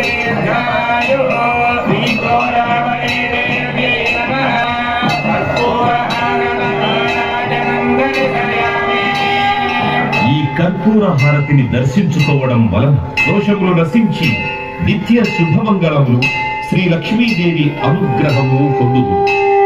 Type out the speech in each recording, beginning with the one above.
ఈ కర్పూర హారతిని దర్శించుకోవడం వలన దోషములు నశించి నిత్య శుభమంగళములు శ్రీ లక్ష్మీదేవి అనుగ్రహము పొందుదు.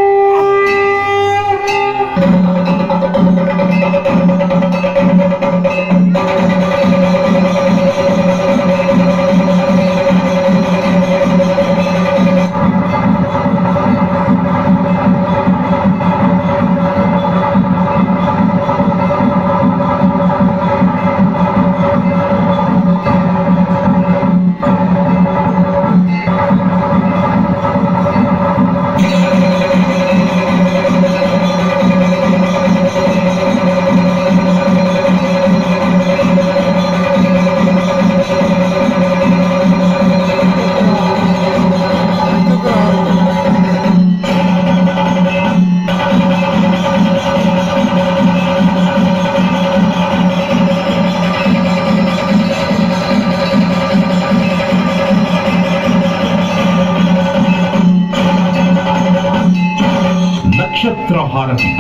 నక్షత్రహారతి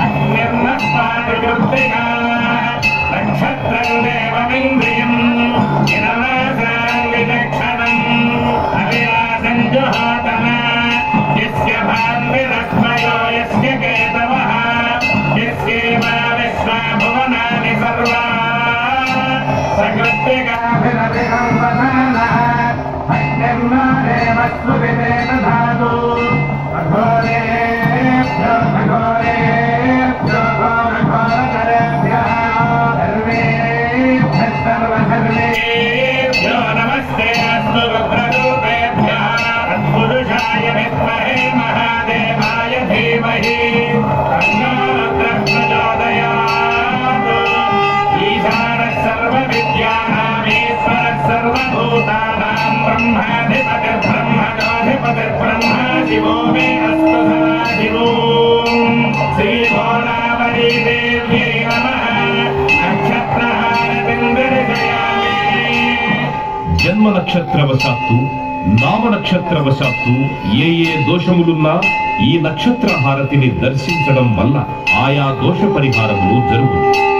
జన్మ నక్షత్రవశాత్తు నామ నక్షత్రవశాత్తు ఏ దోషములున్నా ఈ నక్షత్ర హారతిని దర్శించడం వల్ల ఆయా దోష పరిహారములు జరుగును.